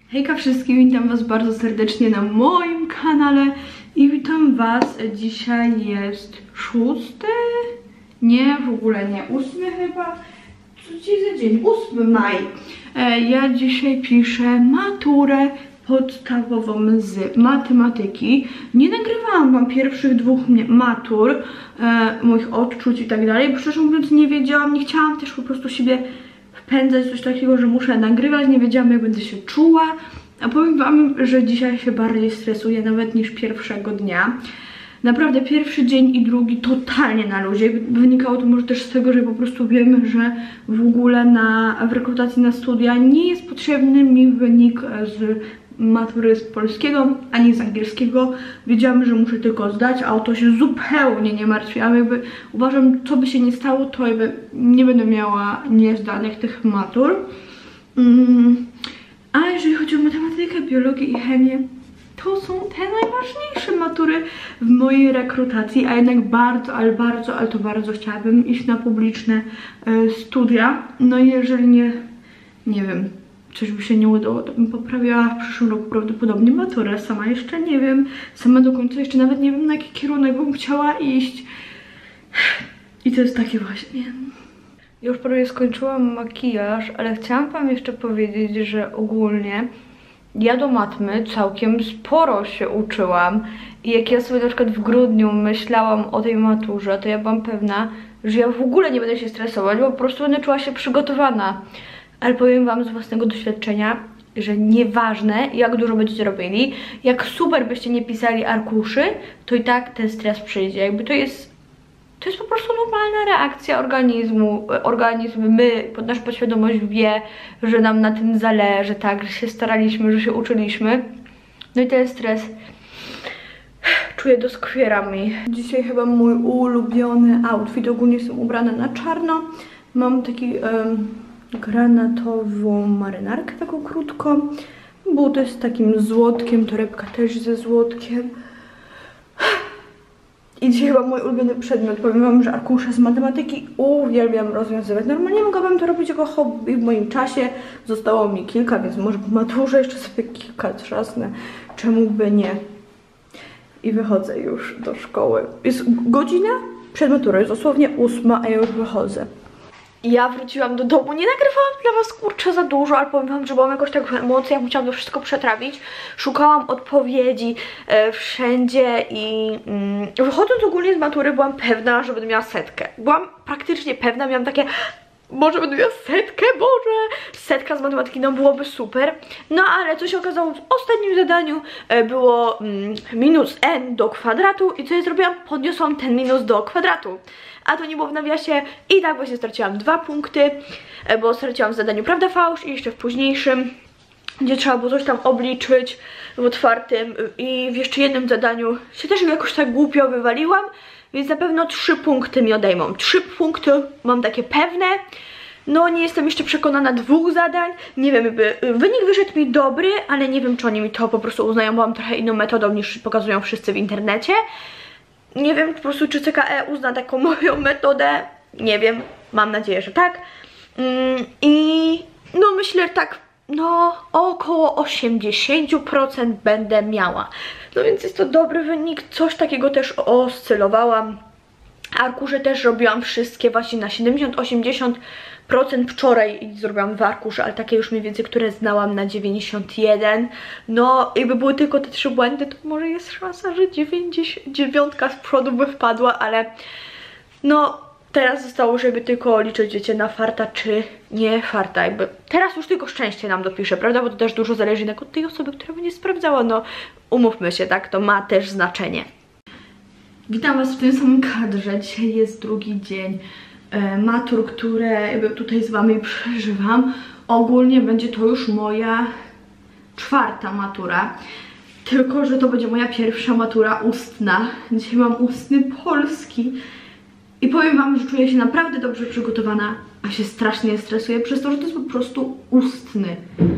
Hejka wszystkim, witam was bardzo serdecznie na moim kanale i witam was. Dzisiaj jest 6? Nie, w ogóle nie, 8 chyba. Co dziś za dzień? 8 maj. Ja dzisiaj piszę maturę podstawową z matematyki. Nie nagrywałam wam pierwszych 2 matur, moich odczuć i tak dalej. Szczerze mówiąc nie wiedziałam, nie chciałam też po prostu siebie wpędzać coś takiego, że muszę nagrywać, nie wiedziałam jak będę się czuła. A powiem wam, że dzisiaj się bardziej stresuję nawet niż pierwszego dnia. Naprawdę pierwszy dzień i drugi totalnie na luzie. Wynikało to może też z tego, że po prostu wiem, że w ogóle w rekrutacji na studia nie jest potrzebny mi wynik z matury z polskiego ani z angielskiego. Wiedziałam, że muszę tylko zdać, a o to się zupełnie nie martwiłam. Jakby uważam, co by się nie stało, to jakby nie będę miała niezdanych tych matur. A jeżeli chodzi o matematykę, biologię i chemię, to są te najważniejsze matury w mojej rekrutacji, a jednak bardzo, ale to bardzo chciałabym iść na publiczne studia. No i jeżeli nie wiem, coś by się nie udało, to bym poprawiała w przyszłym roku prawdopodobnie maturę. Sama jeszcze nie wiem, sama do końca jeszcze nawet nie wiem, na jaki kierunek bym chciała iść. I to jest takie właśnie. Już prawie skończyłam makijaż, ale chciałam wam jeszcze powiedzieć, że ogólnie ja do matmy całkiem sporo się uczyłam i jak ja sobie na przykład w grudniu myślałam o tej maturze, to ja byłam pewna, że ja w ogóle nie będę się stresować, bo po prostu będę czuła się przygotowana. Ale powiem wam z własnego doświadczenia, że nieważne jak dużo będziecie robili, jak super byście nie pisali arkuszy, to i tak ten stres przyjdzie. Jakby to jest po prostu normalna reakcja organizmu. Nasza podświadomość wie, że nam na tym zależy, tak, że się staraliśmy, że się uczyliśmy. No i ten stres czuję, doskwiera mi. Dzisiaj chyba mój ulubiony outfit. Ogólnie jestem ubrana na czarno. Mam taki granatową marynarkę, taką krótką. Buty z takim złotkiem, torebka też ze złotkiem. I dzisiaj chyba mój ulubiony przedmiot. Powiem wam, że arkusze z matematyki uwielbiam rozwiązywać. Normalnie mogłabym to robić jako hobby w moim czasie. Zostało mi kilka, więc może po maturze jeszcze sobie kilka trzasnę. Czemu by nie? I wychodzę już do szkoły. Jest godzina przed maturą, jest dosłownie 8, a ja już wychodzę. Ja wróciłam do domu, nie nagrywałam dla was kurczę za dużo, ale powiem wam, że byłam jakoś tak w emocjach, musiałam to wszystko przetrawić. Szukałam odpowiedzi wszędzie i wychodząc ogólnie z matury byłam pewna, że będę miała 100. Byłam praktycznie pewna, miałam takie, może będę miała 100, Boże, 100 z matematyki, no byłoby super. No ale co się okazało w ostatnim zadaniu, było minus n do kwadratu i co ja zrobiłam? Podniosłam ten minus do kwadratu. A to nie było w nawiasie i tak właśnie straciłam 2 punkty, bo straciłam w zadaniu prawda fałsz i jeszcze w późniejszym, gdzie trzeba było coś tam obliczyć w otwartym i w jeszcze jednym zadaniu się też jakoś tak głupio wywaliłam, więc na pewno 3 punkty mi odejmą. 3 punkty mam takie pewne. No nie jestem jeszcze przekonana 2 zadań, nie wiem, wynik wyszedł mi dobry, ale nie wiem czy oni mi to po prostu uznają, bo mam trochę inną metodą niż pokazują wszyscy w internecie. Nie wiem po prostu czy CKE uzna taką moją metodę, nie wiem, mam nadzieję, że tak. I no myślę tak, no około 80% będę miała. No więc jest to dobry wynik, coś takiego też oscylowałam. Arkusze też robiłam wszystkie właśnie na 70-80%. Wczoraj zrobiłam 2 arkusze, ale takie już mniej więcej, które znałam na 91. No jakby były tylko te 3 błędy, to może jest szansa, że 9 z przodu by wpadła, ale no teraz zostało, żeby tylko liczyć, wiecie, na farta czy nie farta. Jakby teraz już tylko szczęście nam dopisze, prawda? Bo to też dużo zależy jednak od tej osoby, która będzie sprawdzała. No umówmy się, tak? To ma też znaczenie. Witam was w tym samym kadrze. Dzisiaj jest drugi dzień matur, które jakby tutaj z wami przeżywam. Ogólnie będzie to już moja 4. matura. Tylko że to będzie moja pierwsza matura ustna. Dzisiaj mam ustny polski. I powiem wam, że czuję się naprawdę dobrze przygotowana, a się strasznie stresuję przez to, że to jest po prostu ustny.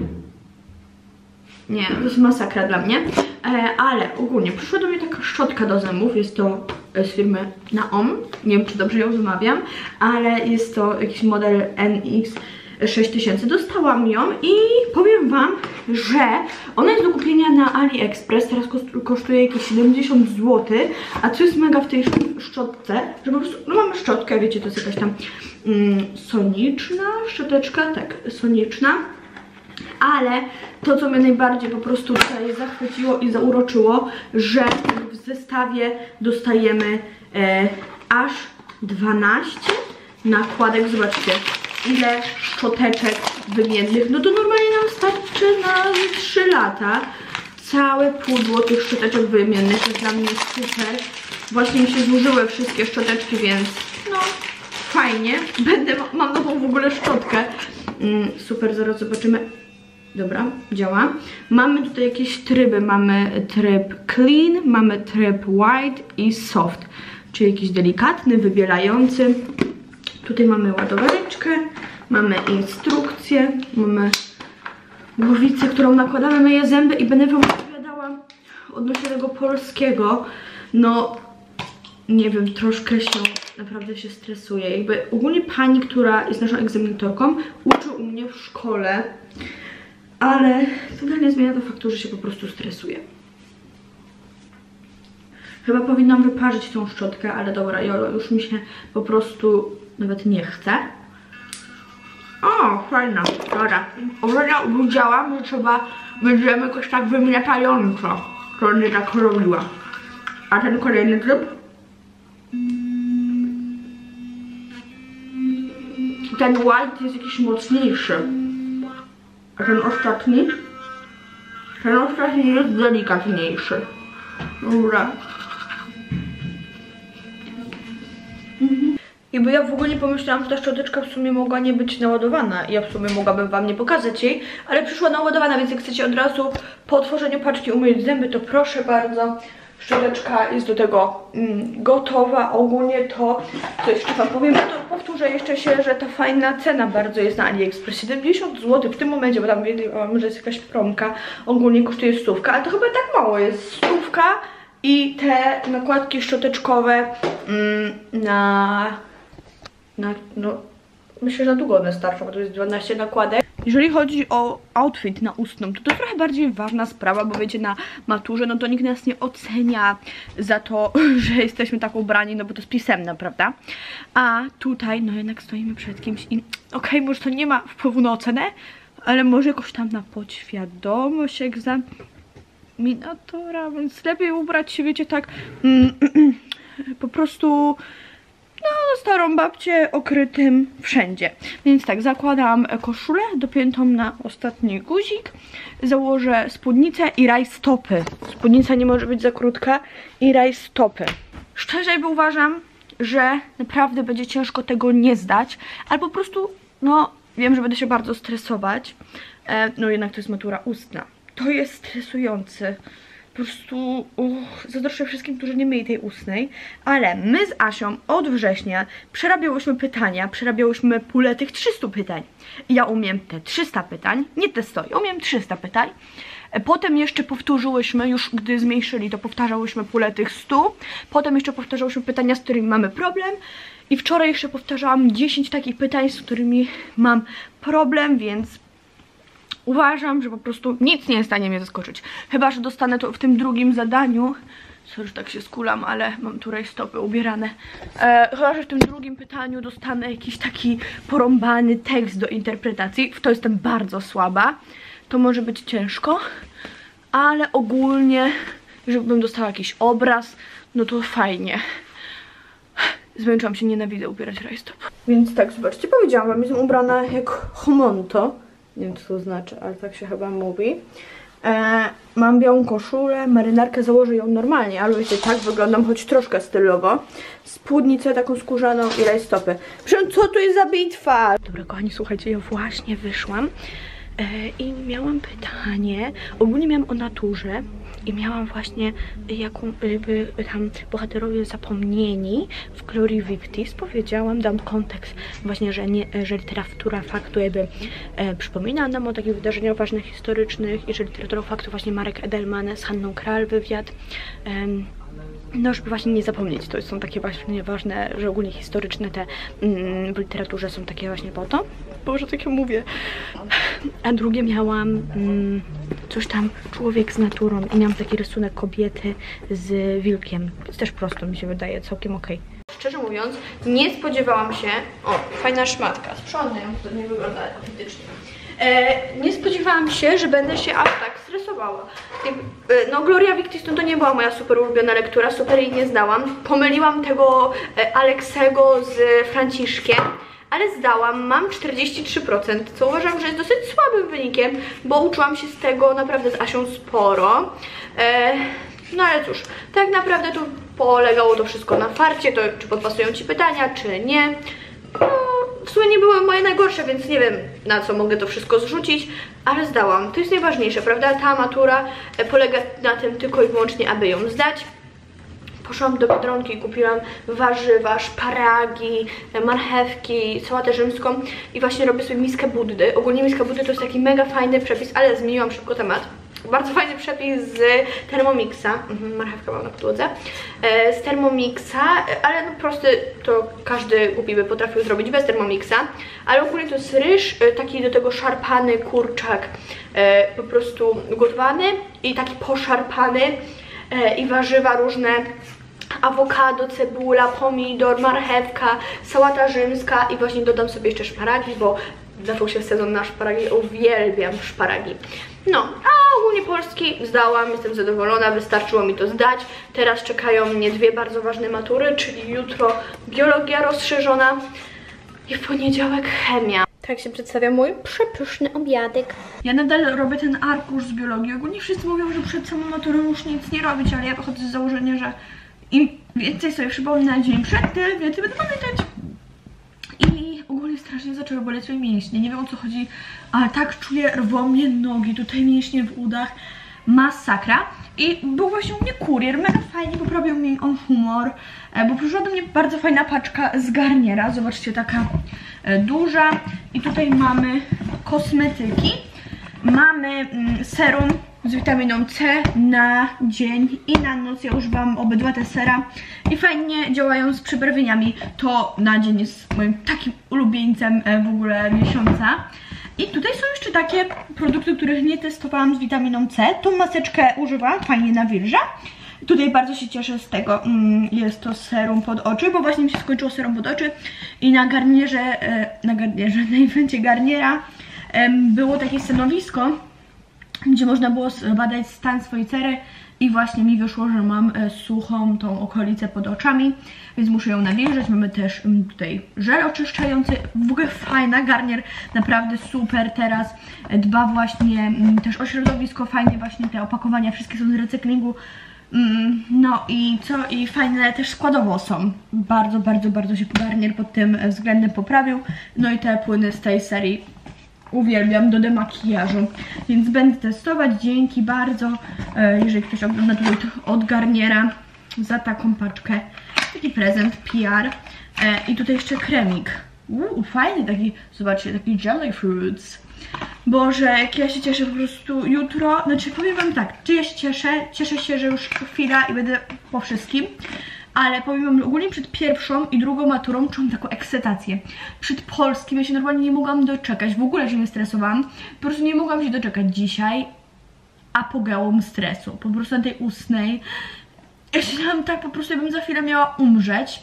Nie, to jest masakra dla mnie. Ale ogólnie przyszła do mnie taka szczotka do zębów. Jest to z firmy Naom. Nie wiem, czy dobrze ją wymawiam, ale jest to jakiś model NX. 6000. Dostałam ją i powiem wam, że ona jest do kupienia na AliExpress, teraz kosztuje jakieś 70 zł, a co jest mega w tej szczotce, że po prostu, no mamy szczotkę, wiecie, to jest jakaś tam soniczna szczoteczka, tak, soniczna. Ale to, co mnie najbardziej po prostu tutaj zachwyciło i zauroczyło, że w zestawie dostajemy aż 12 nakładek. Zobaczcie, ile szczoteczek wymiennych. No to normalnie nam starczy na 3 lata. Całe pudło tych szczoteczek wymiennych jest dla mnie super. Właśnie mi się zużyły wszystkie szczoteczki, więc no fajnie. Mam nową w ogóle szczotkę. Super, zaraz zobaczymy. Dobra, działa. Mamy tutaj jakieś tryby. Mamy tryb clean, mamy tryb white i soft, czyli jakiś delikatny, wybielający. Tutaj mamy ładowareczkę, mamy instrukcję, mamy głowicę, którą nakładamy, myję zęby i będę wam opowiadała odnośnie tego polskiego. No, nie wiem, troszkę się, naprawdę się stresuję. Jakby ogólnie pani, która jest naszą egzaminatorką, uczy u mnie w szkole, ale to nie zmienia to faktu, że się po prostu stresuję. Chyba powinnam wyparzyć tą szczotkę, ale dobra, już mi się po prostu nawet nie chce. O, fajna, dobra. Ostatnio widziałam, że trzeba będziemy jakoś tak wymiatająco. To nie tak robiła. A ten kolejny tryb? Ten white jest jakiś mocniejszy. A ten ostatni? Ten ostatni jest delikatniejszy. Dobra. Jakby ja w ogóle nie pomyślałam, że ta szczoteczka w sumie mogła nie być naładowana. Ja w sumie mogłabym wam nie pokazać jej, ale przyszła naładowana, więc jak chcecie od razu po otworzeniu paczki umyć zęby, to proszę bardzo. Szczoteczka jest do tego gotowa. Ogólnie to, co jeszcze wam powiem, to powtórzę jeszcze się, że ta fajna cena bardzo jest na AliExpress. 70 zł w tym momencie, bo tam wiedziałam, że jest jakaś promka. Ogólnie kosztuje 100, ale to chyba tak mało jest. 100 i te nakładki szczoteczkowe no myślę, że na długo one starczą, bo to jest 12 nakładek. Jeżeli chodzi o outfit na ustną, to trochę bardziej ważna sprawa, bo wiecie, na maturze, no to nikt nas nie ocenia za to, że jesteśmy tak ubrani, no bo to jest pisemne, prawda? A tutaj, no jednak stoimy przed kimś i okej, może to nie ma wpływu na ocenę, ale może jakoś tam na podświadomość, egzaminatora, więc lepiej ubrać się, wiecie, tak po prostu no, starą babcię okrytym wszędzie. Więc tak, zakładam koszulę dopiętą na ostatni guzik, założę spódnicę i rajstopy. Spódnica nie może być za krótka i rajstopy. Szczerze uważam, że naprawdę będzie ciężko tego nie zdać, ale po prostu, no wiem, że będę się bardzo stresować. No jednak to jest matura ustna. To jest stresujące. Po prostu zazdroszczę wszystkim, którzy nie mieli tej ustnej, ale my z Asią od września przerabiałyśmy pytania, przerabiałyśmy pulę tych 300 pytań. I ja umiem te 300 pytań, nie te 100, ja umiem 300 pytań. Potem jeszcze powtórzyłyśmy, już gdy zmniejszyli, to powtarzałyśmy pulę tych 100. Potem jeszcze powtarzałyśmy pytania, z którymi mamy problem. I wczoraj jeszcze powtarzałam 10 takich pytań, z którymi mam problem, więc uważam, że po prostu nic nie jest w stanie mnie zaskoczyć. Chyba że dostanę to w tym drugim zadaniu. Sorry, że tak się skulam, ale mam tu rajstopy ubierane. Chyba że w tym drugim pytaniu dostanę jakiś taki porąbany tekst do interpretacji. W to jestem bardzo słaba. To może być ciężko, ale ogólnie, żebym dostała jakiś obraz, no to fajnie. Zmęczyłam się, nienawidzę ubierać rajstop. Więc tak, zobaczcie, powiedziałam wam, jestem ubrana jak homonto. Nie wiem, co to znaczy, ale tak się chyba mówi. Mam białą koszulę, marynarkę, założę ją normalnie, ale wiecie, tak wyglądam, choć troszkę stylowo. Spódnicę taką skórzaną i rajstopy. Co tu jest za bitwa? Dobra, kochani, słuchajcie, ja właśnie wyszłam i miałam pytanie, ogólnie miałam o naturze i miałam właśnie jaką tam bohaterowie zapomnieni w Glory Victis. Powiedziałam, dam kontekst właśnie, że literatura faktu jakby przypomina nam o takich wydarzeniach ważnych, historycznych i że literatura faktu właśnie Marek Edelman z Hanną Kral wywiad. No, żeby właśnie nie zapomnieć, to są takie właśnie ważne, że ogólnie historyczne te w literaturze są takie właśnie po to. Boże, tak ja mówię. A drugie miałam coś tam, człowiek z naturą i miałam taki rysunek kobiety z wilkiem. Więc też prosto mi się wydaje, całkiem okej. Szczerze mówiąc, nie spodziewałam się... O, fajna szmatka. Sprzątnę ją, to nie wygląda autentycznie. Nie spodziewałam się, że będę się aż tak stresowała. No, Gloria Victis to nie była moja super ulubiona lektura, super jej nie zdałam. Pomyliłam tego Aleksego z Franciszkiem, ale zdałam, mam 43%, co uważam, że jest dosyć słabym wynikiem, bo uczyłam się z tego naprawdę z Asią sporo. No ale cóż, tak naprawdę tu polegało to wszystko na farcie, to czy podpasują ci pytania, czy nie. No, w sumie nie były moje najgorsze, więc nie wiem, na co mogę to wszystko zrzucić, ale zdałam. To jest najważniejsze, prawda? Ta matura polega na tym tylko i wyłącznie, aby ją zdać. Poszłam do Biedronki i kupiłam warzywa, szparagi, marchewki, sałatę rzymską i właśnie robię sobie miskę Buddy. Ogólnie miska Buddy to jest taki mega fajny przepis, ale zmieniłam szybko temat. Bardzo fajny przepis z Thermomixa, marchewka mam na podłodze, z Thermomixa, ale no prosty to każdy głupi by potrafił zrobić bez Thermomixa, ale ogólnie to jest ryż, taki do tego szarpany kurczak, po prostu gotowany i taki poszarpany i warzywa różne, awokado, cebula, pomidor, marchewka, sałata rzymska i właśnie dodam sobie jeszcze szparagi, bo zaczął się sezon na szparagi, uwielbiam szparagi. No, a ogólnie polski zdałam, jestem zadowolona, wystarczyło mi to zdać. Teraz czekają mnie dwie bardzo ważne matury, czyli jutro biologia rozszerzona i w poniedziałek chemia. Tak się przedstawia mój przepyszny obiadek. Ja nadal robię ten arkusz z biologii. Ogólnie wszyscy mówią, że przed samą maturą już nic nie robić, ale ja wychodzę z założenia, że im więcej sobie przypomnę na dzień przed tym, więcej będę pamiętać. I ogólnie strasznie zaczęły boleć moje mięśnie. Nie wiem, o co chodzi, ale tak czuję, rwą mnie nogi, tutaj mięśnie w udach. Masakra. I był właśnie u mnie kurier, mega fajnie poprawił mi on humor, bo przyszła do mnie bardzo fajna paczka z Garniera. Zobaczcie, taka duża. I tutaj mamy kosmetyki. Mamy serum z witaminą C na dzień i na noc. Ja używam obydwa te sera i fajnie działają z przebarwieniami. To na dzień jest moim takim ulubieńcem w ogóle miesiąca. I tutaj są jeszcze takie produkty, których nie testowałam z witaminą C. Tą maseczkę używam, fajnie nawilża. Tutaj bardzo się cieszę z tego, jest to serum pod oczy, bo właśnie mi się skończyło serum pod oczy i na Garnierze, na evencie Garniera było takie stanowisko, gdzie można było badać stan swojej cery i właśnie mi wyszło, że mam suchą tą okolicę pod oczami, więc muszę ją nawilżać. Mamy też tutaj żel oczyszczający, w ogóle fajna, Garnier naprawdę super teraz dba właśnie też o środowisko, fajnie właśnie te opakowania wszystkie są z recyklingu. No i co? I fajne też składowo są. Bardzo, bardzo, bardzo się Garnier pod tym względem poprawił. No i te płyny z tej serii uwielbiam do demakijażu, więc będę testować. Dzięki bardzo, jeżeli ktoś ogląda tutaj od Garniera za taką paczkę. Taki prezent PR. I tutaj jeszcze kremik. Fajny taki, zobaczcie, taki jelly fruits. Boże, jak ja się cieszę po prostu jutro. Znaczy powiem wam tak, czy ja się cieszę? Cieszę się, że już chwila i będę po wszystkim. Ale powiem wam, że ogólnie przed pierwszą i drugą maturą czułam taką ekscytację. Przed polskim ja się normalnie nie mogłam doczekać, w ogóle się nie stresowałam. Po prostu nie mogłam się doczekać dzisiaj apogeum stresu. Po prostu na tej ustnej. Ja siedziałam tak, po prostu jakbym za chwilę miała umrzeć.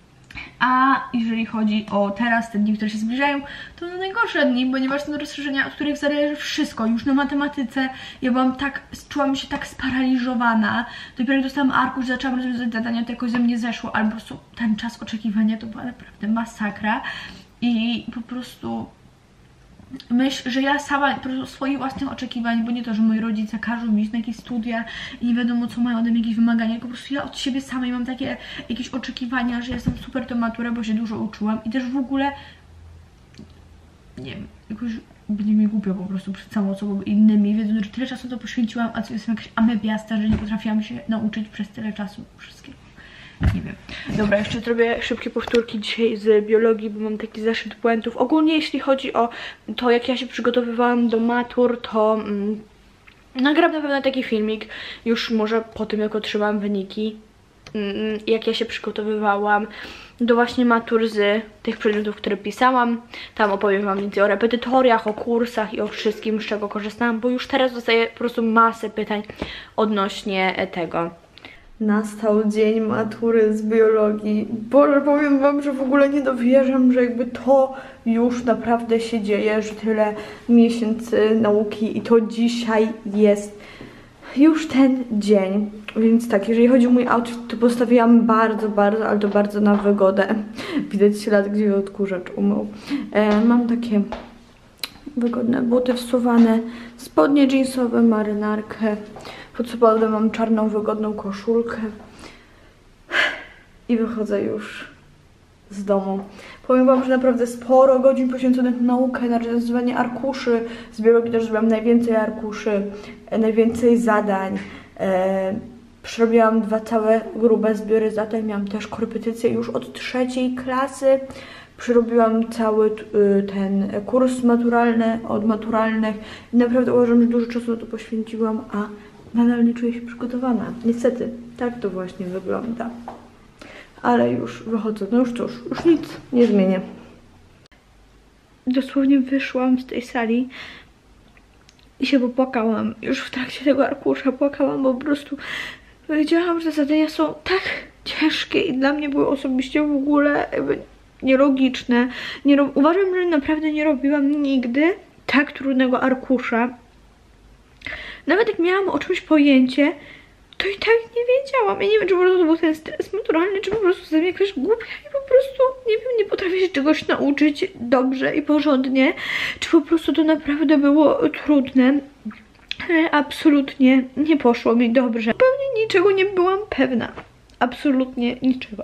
A jeżeli chodzi o teraz, te dni, które się zbliżają, to no najgorsze dni, ponieważ są rozszerzenia, od których zależy wszystko. Już na matematyce ja byłam tak, czułam się tak sparaliżowana. Dopiero jak dostałam arkusz, zaczęłam rozwiązać zadania, to jakoś ze mnie zeszło, ale po prostu ten czas oczekiwania to była naprawdę masakra. I po prostu myśl, że ja sama po prostu swoich własnych oczekiwań, bo nie to, że moi rodzice każą mi iść na jakieś studia i nie wiadomo co mają ode mnie, jakieś wymagania, po prostu ja od siebie samej mam takie jakieś oczekiwania, że jestem super tę maturę, bo się dużo uczyłam i też w ogóle nie wiem, jakoś będzie mi głupio po prostu przed samą osobą innymi, wiedząc, że tyle czasu to poświęciłam, a co jestem jakaś amebiasta, że nie potrafiłam się nauczyć przez tyle czasu wszystkiego. Nie wiem. Dobra, jeszcze zrobię szybkie powtórki dzisiaj z biologii, bo mam taki zeszyt błędów. Ogólnie jeśli chodzi o to, jak ja się przygotowywałam do matur, to nagram na pewno taki filmik już może po tym, jak otrzymałam wyniki. jak ja się przygotowywałam do właśnie matur z tych przedmiotów, które pisałam. Tam opowiem wam więcej o repetytoriach, o kursach i o wszystkim, z czego korzystałam, bo już teraz dostaję po prostu masę pytań odnośnie tego. Nastał dzień matury z biologii. Boże, powiem wam, że w ogóle nie dowierzam, że jakby to już naprawdę się dzieje, że tyle miesięcy nauki i to dzisiaj jest już ten dzień. Więc tak, jeżeli chodzi o mój outfit, to postawiłam bardzo, ale to bardzo na wygodę. Widać ślad, gdzie odkurzacz umył. Mam takie wygodne buty wsuwane, spodnie jeansowe, marynarkę. Pod spodem mam czarną, wygodną koszulkę. I wychodzę już z domu. Powiem wam, że naprawdę sporo godzin poświęconych na naukę, na rozwiązywanie arkuszy. Z biologii też zrobiłam najwięcej arkuszy, najwięcej zadań. Przerobiłam 2 całe grube zbiory zadań. Miałam też korepetycje już od 3. klasy. Przerobiłam cały ten kurs maturalny, od maturalnych. I naprawdę uważam, że dużo czasu na to poświęciłam, a nadal nie czuję się przygotowana. Niestety, tak to właśnie wygląda. Ale już wychodzę. No już cóż, już nic nie zmienię. Dosłownie wyszłam z tej sali i się popłakałam. Już w trakcie tego arkusza płakałam, bo po prostu wiedziałam, że te zadania są tak ciężkie i dla mnie były osobiście w ogóle jakby nielogiczne. Uważam, że naprawdę nie robiłam nigdy tak trudnego arkusza. Nawet jak miałam o czymś pojęcie, to i tak nie wiedziałam. Ja nie wiem, czy po prostu to był ten stres maturalny, czy po prostu jestem jakaś głupia i po prostu, nie wiem, nie potrafię się czegoś nauczyć dobrze i porządnie, czy po prostu to naprawdę było trudne. Ale absolutnie nie poszło mi dobrze. Zupełnie niczego nie byłam pewna. Absolutnie niczego.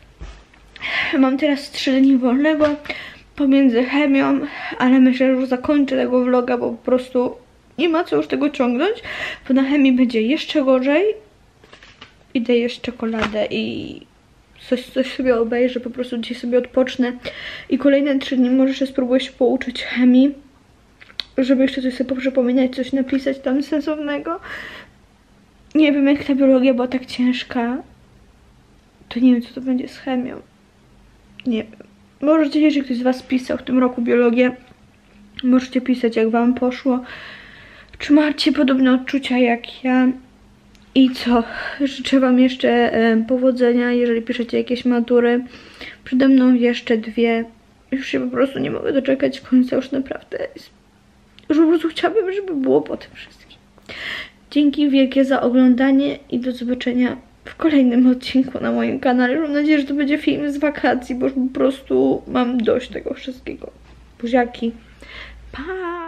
Mam teraz 3 dni wolnego pomiędzy chemią, ale myślę, że już zakończę tego vloga, bo po prostu nie ma co już tego ciągnąć, bo na chemii będzie jeszcze gorzej. Idę jeść czekoladę i coś sobie obejrzę, po prostu dzisiaj sobie odpocznę. I kolejne 3 dni może jeszcze spróbuję się pouczyć chemii, żeby jeszcze coś sobie poprzypominać, coś napisać tam sensownego. Nie wiem, jak ta biologia była tak ciężka, to nie wiem, co to będzie z chemią. Nie wiem. Możecie, jeżeli ktoś z was pisał w tym roku biologię, możecie pisać, jak wam poszło. Czy macie podobne odczucia jak ja? I co? Życzę wam jeszcze powodzenia, jeżeli piszecie jakieś matury. Przede mną jeszcze 2. Już się po prostu nie mogę doczekać końca, już naprawdę. Już po prostu chciałabym, żeby było po tym wszystkim. Dzięki wielkie za oglądanie i do zobaczenia w kolejnym odcinku na moim kanale. Mam nadzieję, że to będzie film z wakacji, bo już po prostu mam dość tego wszystkiego. Buziaki. Pa!